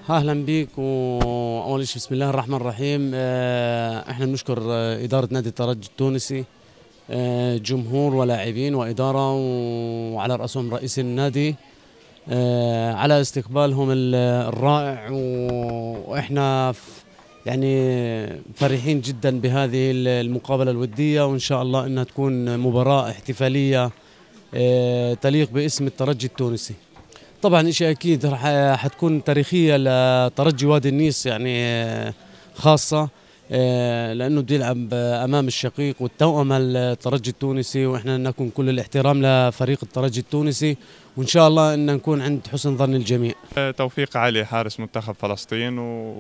اهلا بيك. واول شيء بسم الله الرحمن الرحيم. احنا بنشكر اداره نادي الترجي التونسي، جمهور ولاعبين واداره وعلى راسهم رئيس النادي، على استقبالهم الرائع. واحنا يعني فرحين جدا بهذه المقابله الوديه، وان شاء الله انها تكون مباراه احتفاليه تليق باسم الترجي التونسي. طبعا شيء اكيد حتكون تاريخيه لترجي وادي النيس، يعني خاصه لانه بده يلعب امام الشقيق والتوأم الترجي التونسي، واحنا نكون كل الاحترام لفريق الترجي التونسي، وان شاء الله ان نكون عند حسن ظن الجميع. توفيق علي حارس منتخب فلسطين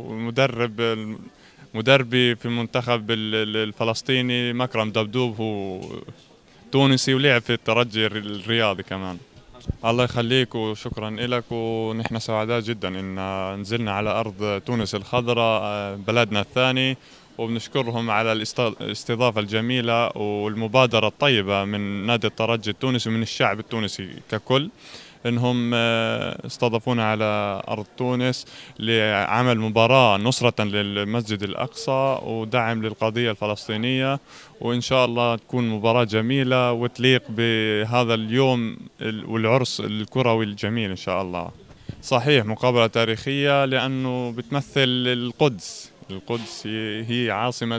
مدربي في المنتخب الفلسطيني مكرم دبدوب، هو تونسي ولعب في الترجي الرياضي كمان. الله يخليك وشكرا لك، ونحن سعداء جدا ان نزلنا على ارض تونس الخضراء بلدنا الثاني، وبنشكرهم على الاستضافه الجميله والمبادره الطيبه من نادي الترجي التونسي ومن الشعب التونسي ككل، انهم استضافونا على ارض تونس لعمل مباراه نصره للمسجد الاقصى ودعم للقضيه الفلسطينيه، وان شاء الله تكون مباراه جميله وتليق بهذا اليوم والعرس الكروي الجميل ان شاء الله. صحيح مقابله تاريخيه لانه بتمثل القدس هي عاصمه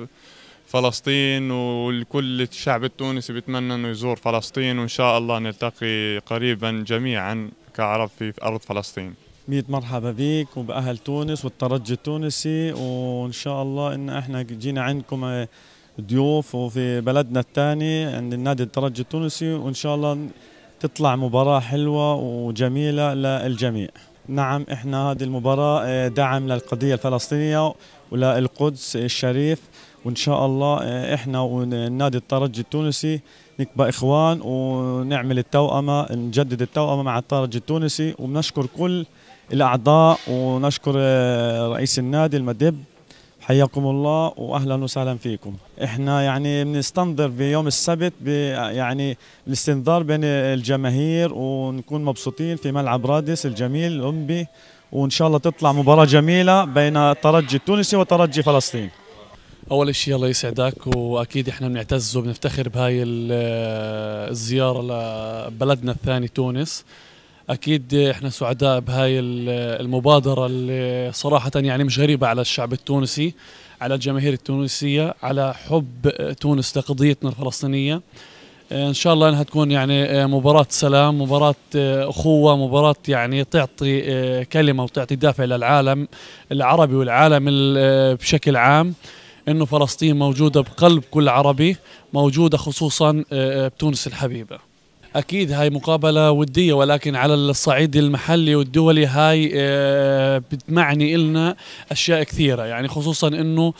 فلسطين، والكل الشعب التونسي بيتمنى انه يزور فلسطين، وان شاء الله نلتقي قريبا جميعا كعرب في ارض فلسطين. 100 مرحبا بيك وبأهل تونس والترجي التونسي، وان شاء الله ان احنا جينا عندكم ضيوف وفي بلدنا الثاني عند النادي الترجي التونسي، وان شاء الله تطلع مباراة حلوة وجميلة للجميع. نعم، احنا هذه المباراة دعم للقضية الفلسطينية وللقدس الشريف، وإن شاء الله إحنا والنادي الترجي التونسي نبقى إخوان ونعمل التوأمة، نجدد التوأمة مع الترجي التونسي. وبنشكر كل الأعضاء ونشكر رئيس النادي المدب، حياكم الله وأهلا وسهلا فيكم. إحنا يعني بنستنظر في يوم السبت يعني الاستنظار بين الجماهير، ونكون مبسوطين في ملعب رادس الجميل الأولمبي، وإن شاء الله تطلع مباراة جميلة بين الترجي التونسي وترجي فلسطين. أول شيء الله يسعدك، وأكيد إحنا بنعتز وبنفتخر بهاي الزيارة لبلدنا الثاني تونس. أكيد إحنا سعداء بهاي المبادرة اللي صراحة يعني مش غريبة على الشعب التونسي، على الجماهير التونسية، على حب تونس لقضيتنا الفلسطينية. إن شاء الله أنها تكون يعني مباراة سلام، مباراة أخوة، مباراة يعني تعطي كلمة وتعطي دافع للعالم العربي والعالم بشكل عام، إنه فلسطين موجودة بقلب كل عربي، موجودة خصوصا بتونس الحبيبة. أكيد هاي مقابلة ودية، ولكن على الصعيد المحلي والدولي هاي بتمعني إلنا أشياء كثيرة، يعني خصوصا إنه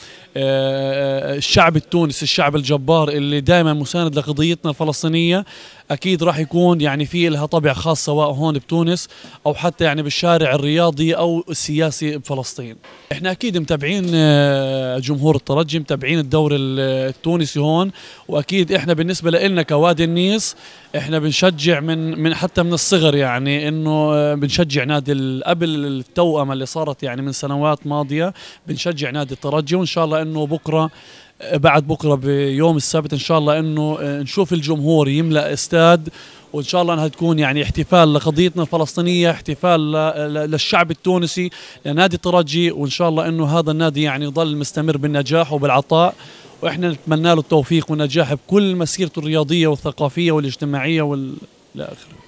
الشعب التونسي، الشعب الجبار اللي دائما مساند لقضيتنا الفلسطينية، أكيد راح يكون يعني في لها طابع خاص سواء هون بتونس أو حتى يعني بالشارع الرياضي أو السياسي بفلسطين. إحنا أكيد متابعين جمهور الترجي، متابعين الدوري التونسي هون، وأكيد إحنا بالنسبة لنا كوادي النيس إحنا بنشجع من حتى من الصغر، يعني إنه بنشجع نادي قبل التوأمة اللي صارت يعني من سنوات ماضية، بنشجع نادي الترجي. وإن شاء الله إنه بكرة بعد بكرة بيوم السبت إن شاء الله إنه نشوف الجمهور يملأ استاد، وإن شاء الله أنها تكون يعني احتفال لقضيتنا الفلسطينية، احتفال للشعب التونسي، لنادي الترجي، وإن شاء الله إنه هذا النادي يعني يظل مستمر بالنجاح وبالعطاء، وإحنا نتمنى له التوفيق والنجاح بكل مسيرته الرياضية والثقافية والاجتماعية والى آخره.